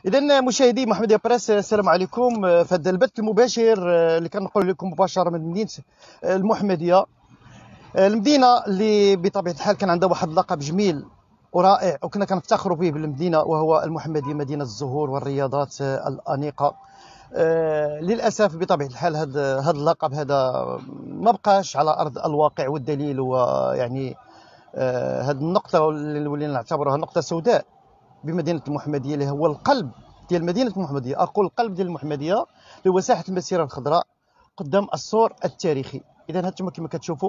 إذا مشاهدي محمدية بريس، السلام عليكم. في هذا البث المباشر اللي كنقول لكم مباشرة من مدينة المحمدية، المدينة اللي بطبيعة الحال كان عندها واحد اللقب جميل ورائع وكنا كنفتخروا به بالمدينة، وهو المحمدية مدينة الزهور والرياضات الأنيقة. للأسف بطبيعة الحال هذا اللقب هذا ما بقاش على أرض الواقع، والدليل هو يعني هذه النقطة اللي ولينا نعتبرها نقطة سوداء بمدينه المحمديه، اللي هو القلب ديال مدينه المحمديه. اقول القلب ديال المحمديه اللي هو ساحه المسيره الخضراء قدام السور التاريخي. اذا هانتوما كما كتشوفوا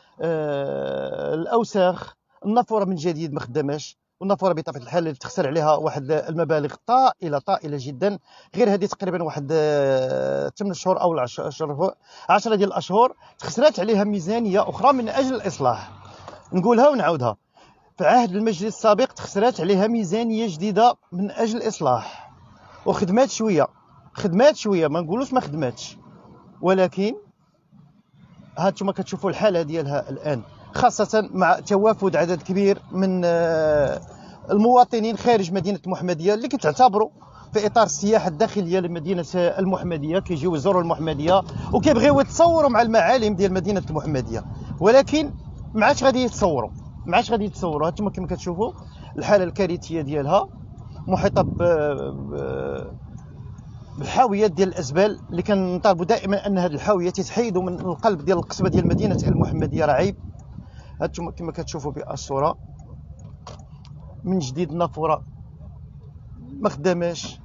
الاوساخ، النافوره من جديد ما خداماش، والنافوره بطبيعه الحال اللي تخسر عليها واحد المبالغ طائله جدا. غير هذه تقريبا واحد 8 شهور او 10 ديال الاشهر تخسرات عليها ميزانيه اخرى من اجل الاصلاح. نقولها ونعاودها، في عهد المجلس السابق تخسرات عليها ميزانيه جديده من اجل الاصلاح، وخدمات شويه ما نقولوش ما خدماتش، ولكن هانتوما كتشوفوا الحاله ديالها الان، خاصه مع توافد عدد كبير من المواطنين خارج مدينه المحمديه اللي كتعتبروا في اطار السياحه الداخليه لمدينه المحمديه، كيجيو يزوروا المحمديه وكيبغيو يتصوروا مع المعالم ديال مدينه المحمديه، ولكن ما عادش غادي يتصوروا. هانتوما كما كتشوفوا الحاله الكارثيه ديالها، محيطه بالحاويات ديال الازبال اللي كنطالبوا دائما ان هذه الحاويات يتحيدوا من القلب ديال القصبه ديال مدينه المحمديه. راه عيب. هانتوما كما كتشوفوا بالصوره من جديد النافوره ما خداماش.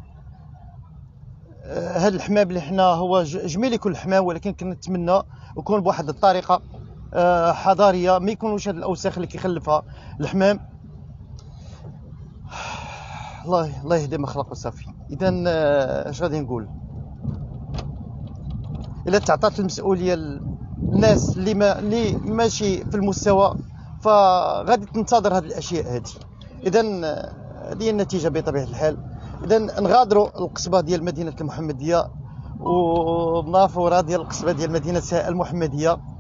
هذا الحمام اللي حنا هو جميل يكون الحمام، ولكن كنتمنى يكون بواحد الطريقه حضاريه، ما يكونوش هاد الاوساخ اللي كيخلفها الحمام. الله يهدي ما خلق وصافي. اذا اش غادي نقول؟ الا تعطات المسؤوليه للناس اللي ماشي في المستوى، فغادي تنتظر هذه الاشياء هذه. اذا هذه النتيجه بطبيعه الحال. اذا نغادروا القصبه ديال مدينه المحمديه والنافوره ديال القصبه ديال مدينه المحمديه.